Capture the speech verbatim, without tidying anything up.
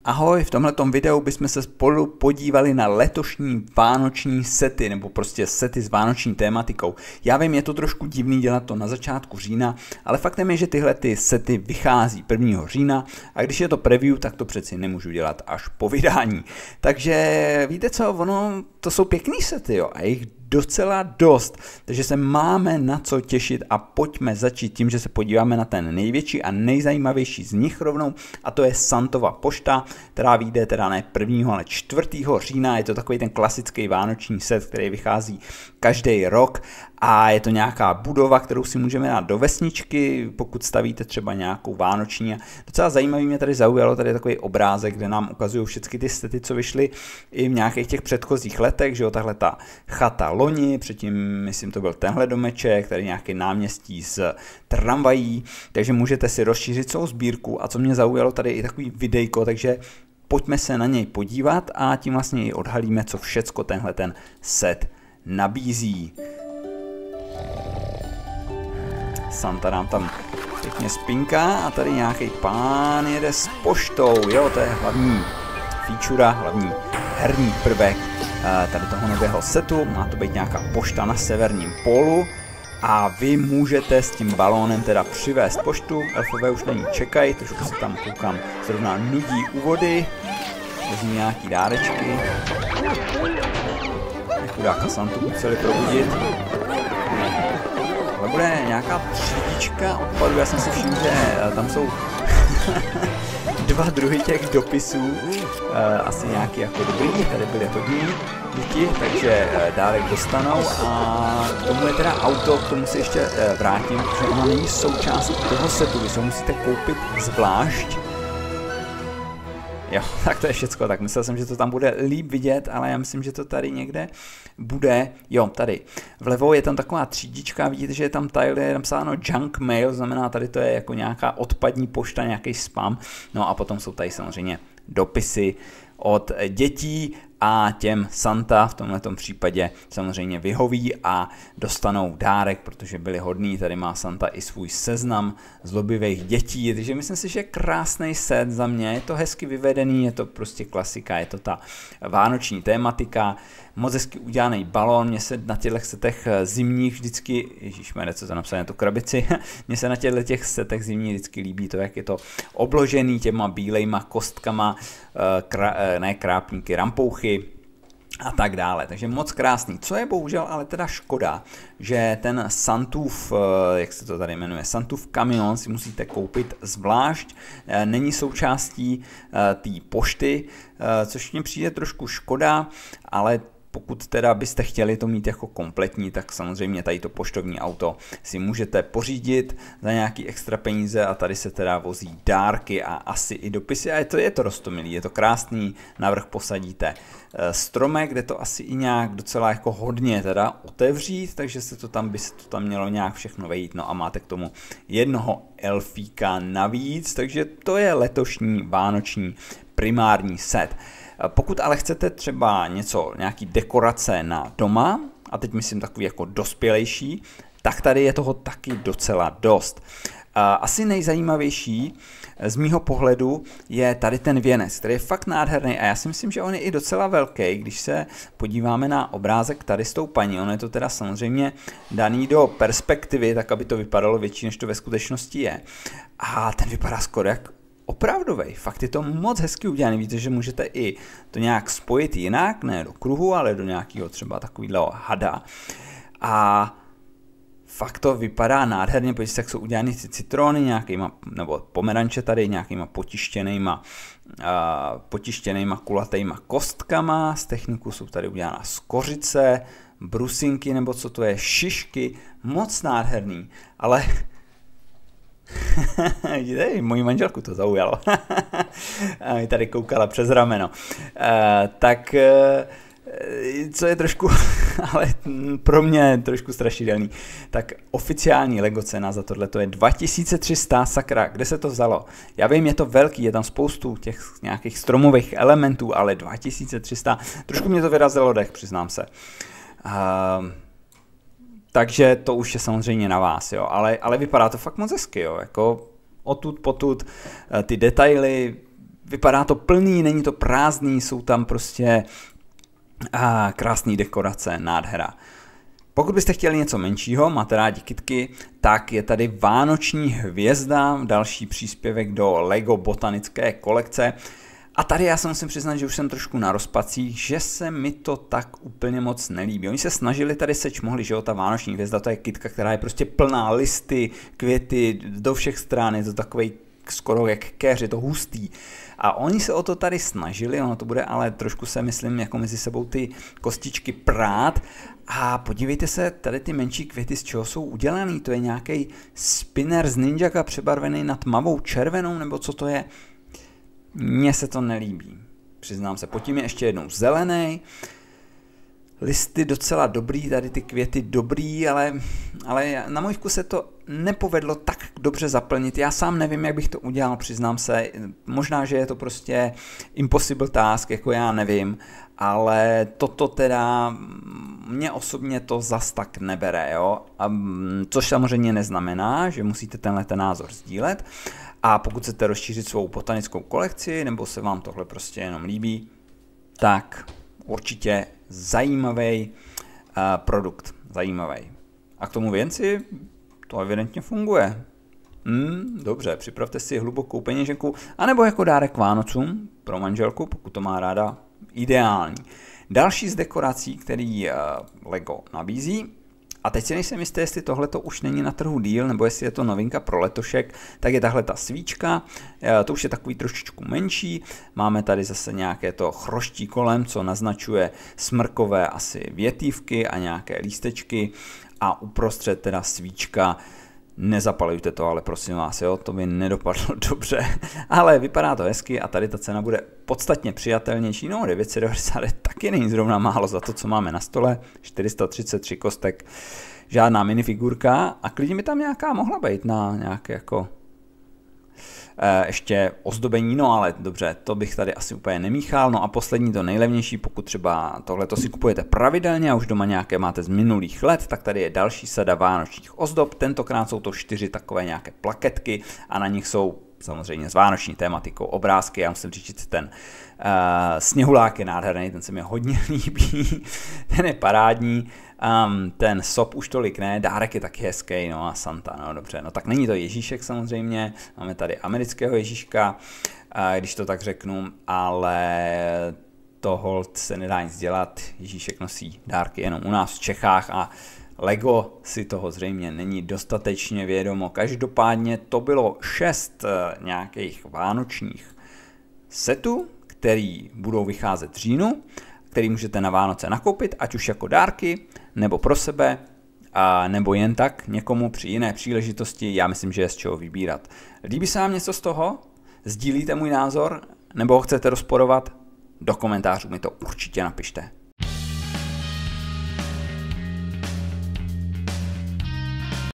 Ahoj, v tomhletom videu bychom se spolu podívali na letošní vánoční sety, nebo prostě sety s vánoční tématikou. Já vím, je to trošku divný dělat to na začátku října, ale faktem je, že tyhle ty sety vychází prvního října a když je to preview, tak to přeci nemůžu dělat až po vydání. Takže víte co, ono, to jsou pěkný sety, jo, a jich docela dost, takže se máme na co těšit a pojďme začít tím, že se podíváme na ten největší a nejzajímavější z nich rovnou, a to je Santova pošta, která vyjde teda ne prvního, ale čtvrtého října. Je to takový ten klasický vánoční set, který vychází každý rok a je to nějaká budova, kterou si můžeme dát do vesničky, pokud stavíte třeba nějakou vánoční. A docela zajímavý mě tady zaujalo, tady je takový obrázek, kde nám ukazují všechny ty sety, co vyšly i v nějakých těch předchozích letech, že jo, tahle ta chata loni, předtím myslím to byl tenhle domeček, tady nějaký náměstí z tramvají, takže můžete si rozšířit celou sbírku. A co mě zaujalo, tady je i takový videjko, takže pojďme se na něj podívat a tím vlastně i odhalíme, co všecko tenhle ten set nabízí. Santa nám tam pěkně spinká a tady nějaký pán jede s poštou, jo, to je hlavní feature, hlavní herní prvek tady toho nového setu. Má to být nějaká pošta na severním pólu a vy můžete s tím balónem teda přivést poštu. Elfové už na ní čekají, trošku se tam koukám, zrovna nudí u vody, vezmí nějaký dárečky. Chudáka Santu museli probudit. Ale bude nějaká třídička odpadu, já jsem si všiml, že tam jsou dva druhy těch dopisů, asi nějaký jako dobrý, tady byly hodní děti, takže dárek dostanou a k tomu je teda auto, k tomu se ještě vrátím, protože ona není součástí toho setu, vy se musíte koupit zvlášť. Jo, tak to je všecko, tak myslel jsem, že to tam bude líp vidět, ale já myslím, že to tady někde bude, jo, tady. Vlevo je tam taková třídička, vidíte, že je tam tady je napsáno junk mail, znamená tady to je jako nějaká odpadní pošta, nějaký spam, no a potom jsou tady samozřejmě dopisy od dětí a těm Santa v tomhletom případě samozřejmě vyhoví a dostanou dárek, protože byli hodní. Tady má Santa i svůj seznam zlobivých dětí, takže myslím si, že krásný set za mě, je to hezky vyvedený, je to prostě klasika, je to ta vánoční tématika, moc hezky udělaný balón, mně se na těchto setech zimních vždycky, ježišmarja, co to napsané na tu krabici, mně se na těchto těch setech zimních vždycky líbí to, jak je to obložený těma bílejma kostkama, krá, ne krápníky, rampouchy a tak dále. Takže moc krásný. Co je bohužel ale teda škoda, že ten Santův, jak se to tady jmenuje, Santův kamion si musíte koupit zvlášť, není součástí té pošty, což mně přijde trošku škoda, ale pokud teda byste chtěli to mít jako kompletní, tak samozřejmě tady to poštovní auto si můžete pořídit za nějaký extra peníze a tady se teda vozí dárky a asi i dopisy a je to, je to roztomilý, je to krásný, navrch posadíte stromek, kde to asi i nějak docela jako hodně teda otevřít, takže se to tam, by se to tam mělo nějak všechno vejít, no a máte k tomu jednoho elfíka navíc, takže to je letošní vánoční primární set. Pokud ale chcete třeba něco, nějaký dekorace na doma, a teď myslím takový jako dospělejší, tak tady je toho taky docela dost. Asi nejzajímavější z mýho pohledu je tady ten věnec, který je fakt nádherný a já si myslím, že on je i docela velký, když se podíváme na obrázek tady s tou paní, ono je to teda samozřejmě daný do perspektivy, tak aby to vypadalo větší, než to ve skutečnosti je. A ten vypadá skoro jak opravdovej, fakt je to moc hezky udělaný, víte, že můžete i to nějak spojit jinak, ne do kruhu, ale do nějakého třeba takového hada. A fakt to vypadá nádherně, protože jak jsou udělány ty citrony nějakýma, nebo pomeranče tady nějakýma potištěnýma, uh, potištěnýma kulatýma kostkama, z techniku jsou tady udělána z kořice, brusinky, nebo co to je, šišky, moc nádherný, ale vidíte, moji manželku to zaujalo. A mi tady koukala přes rameno. Uh, tak uh, co je trošku, ale pro mě trošku strašidelný, tak oficiální Lego cena za tohle to je dva tisíce tři sta, sakra, kde se to vzalo? Já vím, je to velký, je tam spoustu těch nějakých stromových elementů, ale dva tisíce tři sta, trošku mě to vyrazilo dech, přiznám se. Uh, Takže to už je samozřejmě na vás, jo, ale, ale vypadá to fakt moc hezky, jo, jako odtud potud ty detaily, vypadá to plný, není to prázdný, jsou tam prostě a, krásný dekorace, nádhera. Pokud byste chtěli něco menšího, máte rádi kitky, tak je tady Vánoční hvězda, další příspěvek do LEGO botanické kolekce. A tady já se musím přiznat, že už jsem trošku na rozpacích, že se mi to tak úplně moc nelíbí. Oni se snažili tady seč mohli, že jo, ta Vánoční hvězda, to je kytka, která je prostě plná listy, květy do všech stran, je to takovej skoro jak keř, je to hustý. A oni se o to tady snažili, ono to bude ale trošku se myslím jako mezi sebou ty kostičky prát. A podívejte se, tady ty menší květy z čeho jsou udělaný, to je nějaký spinner z Ninjaka přebarvený na tmavou červenou, nebo co to je? Mně se to nelíbí, přiznám se. Pod tím je ještě jednou zelený. Listy docela dobrý, tady ty květy dobrý, ale, ale na můj vkus se to nepovedlo tak dobře zaplnit. Já sám nevím, jak bych to udělal, přiznám se. Možná, že je to prostě impossible task, jako já nevím, ale toto teda mě osobně to zas tak nebere, jo. A, což samozřejmě neznamená, že musíte tenhle ten názor sdílet. A pokud chcete rozšířit svou botanickou kolekci, nebo se vám tohle prostě jenom líbí, tak určitě zajímavý uh, produkt, zajímavý. A k tomu věnci to evidentně funguje. Hmm, dobře, připravte si hlubokou peněženku, anebo jako dárek k Vánocům pro manželku, pokud to má ráda, ideální. Další z dekorací, který uh, LEGO nabízí, a teď si nejsem jistý, jestli tohle to už není na trhu díl, nebo jestli je to novinka pro letošek, tak je tahle ta svíčka, to už je takový trošičku menší, máme tady zase nějaké to chroští kolem, co naznačuje smrkové asi větívky a nějaké lístečky a uprostřed teda svíčka. Nezapalujte to, ale prosím vás, jo, to by nedopadlo dobře, ale vypadá to hezky a tady ta cena bude podstatně přijatelnější, no devět set devadesát taky není zrovna málo za to, co máme na stole, čtyři sta třicet tři kostek, žádná minifigurka a klidně by tam nějaká mohla být na nějaké jako e, ještě ozdobení, no ale dobře, to bych tady asi úplně nemíchal, no a poslední to nejlevnější, pokud třeba tohle to si kupujete pravidelně a už doma nějaké máte z minulých let, tak tady je další sada vánočních ozdob, tentokrát jsou to čtyři takové nějaké plaketky a na nich jsou samozřejmě s vánoční tématikou obrázky, já musím říct, ten uh, sněhulák je nádherný, ten se mi hodně líbí, ten je parádní, um, ten sop už tolik ne, dárek je taky hezký, no a Santa, no dobře, no tak není to Ježíšek samozřejmě, máme tady amerického Ježíška, uh, když to tak řeknu, ale to holt se nedá nic dělat, Ježíšek nosí dárky jenom u nás v Čechách a LEGO si toho zřejmě není dostatečně vědomo. Každopádně to bylo šest nějakých vánočních setů, který budou vycházet v říjnu, který můžete na Vánoce nakoupit, ať už jako dárky, nebo pro sebe, a nebo jen tak někomu při jiné příležitosti. Já myslím, že je z čeho vybírat. Líbí se vám něco z toho? Sdílíte můj názor? Nebo ho chcete rozporovat? Do komentářů mi to určitě napište.